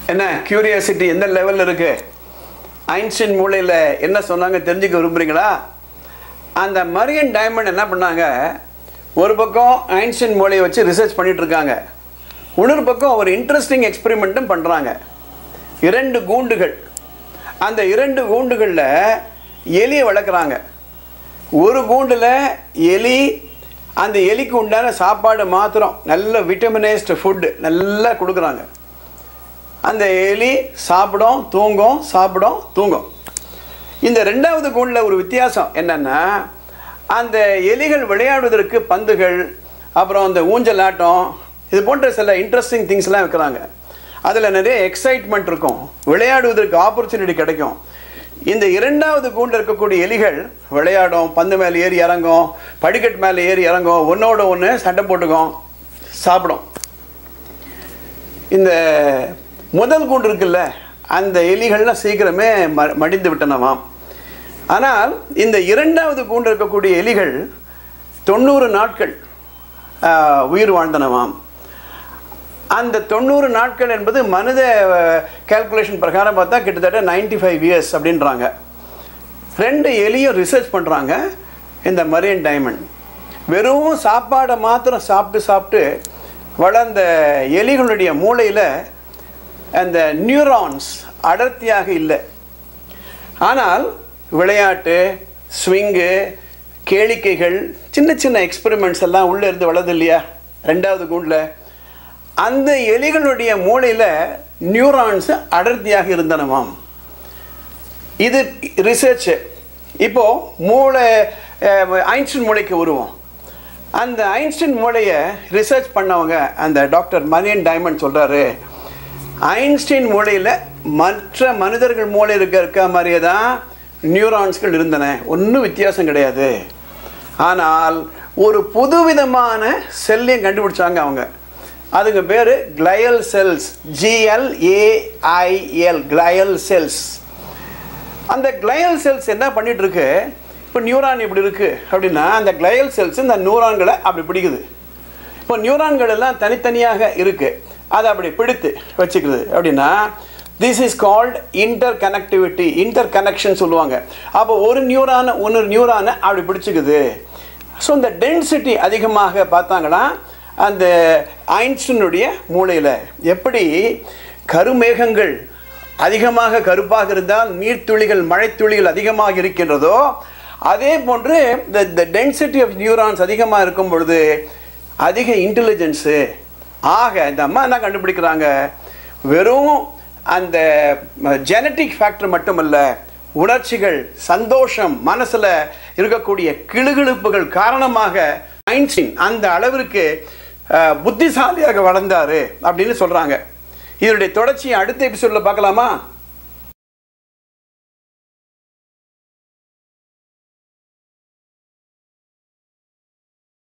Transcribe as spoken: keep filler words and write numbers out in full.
என்ன கியூரியாசிட்டி எந்த லெவலில் இருக்குது? ஐன்ஸ்டைன் மூளையில் என்ன சொன்னாங்க தெரிஞ்சுக்க விரும்புகிறீங்களா? அந்த மரியன் டைமண்ட் என்ன பண்ணாங்க, ஒரு பக்கம் ஐன்ஸ்டைன் மூளையை வச்சு ரிசர்ச் பண்ணிகிட்ருக்காங்க, இன்னொரு பக்கம் ஒரு இன்ட்ரெஸ்டிங் எக்ஸ்பெரிமெண்ட்டும் பண்ணுறாங்க. இரண்டு கூண்டுகள், அந்த இரண்டு கூண்டுகளில் எலியை வளர்க்குறாங்க. ஒரு கூண்டில் எலி, அந்த எலிக்கு உண்டான சாப்பாடு மாத்திரம் நல்ல விட்டமினைஸ்டு ஃபுட்டு நல்லா கொடுக்குறாங்க. அந்த எலி சாப்பிடும் தூங்கும், சாப்பிடும் தூங்கும். இந்த ரெண்டாவது கூண்டில் ஒரு வித்தியாசம் என்னென்னா, அந்த எலிகள் விளையாடுவதற்கு பந்துகள், அப்புறம் அந்த ஊஞ்சல் ஆட்டம், இது போன்ற சில இன்ட்ரெஸ்டிங் திங்ஸ்லாம் வைக்கிறாங்க. அதில் நிறைய எக்ஸைட்மெண்ட் இருக்கும், விளையாடுவதற்கு ஆப்பர்ச்சுனிட்டி கிடைக்கும். இந்த இரண்டாவது கூண்டில் இருக்கக்கூடிய எலிகள் விளையாடும், பந்து மேலே ஏறி இறங்கும், படிக்கட்டு மேலே ஏறி இறங்கும், ஒன்றோட ஒன்று சண்டை போட்டுக்கும், சாப்பிடும். இந்த முதல் கூண்டு இருக்குல்ல, அந்த எலிகள்லாம் சீக்கிரமே ம மடிந்து விட்டனவாம். ஆனால் இந்த இரண்டாவது கூண்டு இருக்கக்கூடிய எலிகள் தொண்ணூறு நாட்கள் உயிர் வாழ்ந்தனவாம். அந்த தொண்ணூறு நாட்கள் என்பது மனித கால்குலேஷன் பிரகாரம் பார்த்தா கிட்டத்தட்ட நைன்டி ஃபைவ் இயர்ஸ் அப்படின்றாங்க. ரெண்டு எலியும் ரிசர்ச் பண்ணுறாங்க. இந்த மரியன் டைமண்ட் வெறும் சாப்பாடை மாத்திரம் சாப்பிட்டு சாப்பிட்டு வளர்ந்த எலிகளுடைய மூளையில் அந்த நியூரான்ஸ் அடர்த்தியாக இல்லை. ஆனால் விளையாட்டு, ஸ்விங்கு, கேளிக்கைகள், சின்ன சின்ன எக்ஸ்பெரிமெண்ட்ஸ் எல்லாம் உள்ளே இருந்து வளருது இல்லையா ரெண்டாவது கூண்டில், அந்த எலிகளுடைய மூளையில் நியூரான்ஸ் அடர்த்தியாக இருந்தனவாம். இது ரிசர்ச்சு. இப்போது மூளை ஐன்ஸ்டைன் மூளைக்கு வருவோம். அந்த ஐன்ஸ்டைன் மூளையை ரிசர்ச் பண்ணவங்க அந்த டாக்டர் மரியன் டைமண்ட் சொல்கிறாரு, ஐன்ஸ்டைன் மூளையில் மற்ற மனிதர்கள் மூளை இருக்க இருக்க மாதிரியே தான் நியூரான்ஸ்கள் இருந்தன, ஒன்றும் வித்தியாசம் கிடையாது. ஆனால் ஒரு புதுவிதமான செல்லையும் கண்டுபிடிச்சாங்க அவங்க. அதுக்கு பேர் glial cells, G L A I L, glial cells. அந்த கிளையல் செல்ஸ் என்ன பண்ணிகிட்ருக்கு, இப்போ நியூரான் இப்படி இருக்குது அப்படின்னா அந்த கிளையல் செல்ஸ் இந்த நியூரான்களை அப்படி பிடிக்குது. இப்போ நியூரான்கள் எல்லாம் தனித்தனியாக இருக்குது, அதை அப்படி பிடித்து வச்சுக்கிறது. அப்படின்னா this is called interconnectivity, interconnection சொல்லுவாங்க. அப்போ ஒரு நியூரானை ஒன்று நியூரானை அப்படி பிடிச்சிக்குது. ஸோ இந்த டென்சிட்டி அதிகமாக பார்த்தாங்கன்னா அந்த ஐன்ஸ்டைனுடைய மூளையில் எப்படி கருமேகங்கள் அதிகமாக கருப்பாக இருந்தால் நீர்த்துளிகள் மழைத்துளிகள் அதிகமாக இருக்கின்றதோ, அதே போன்று இந்த டென்சிட்டி ஆஃப் நியூரான்ஸ் அதிகமாக இருக்கும் பொழுது அதிக இன்டெலிஜென்ஸு. ஆக இந்த அம்மா என்ன கண்டுபிடிக்கிறாங்க, வெறும் அந்த ஜெனட்டிக் ஃபேக்டர் மட்டுமல்ல, உணர்ச்சிகள், சந்தோஷம், மனசில் இருக்கக்கூடிய கிளுகிழுப்புகள் காரணமாக ஐன்ஸ்டைன் அந்த அளவிற்கு புத்திசாலியாக வளர்ந்தார் அப்படின்னு சொல்கிறாங்க. இதனுடைய தொடர்ச்சியை அடுத்த எபிசோடில் பார்க்கலாமா?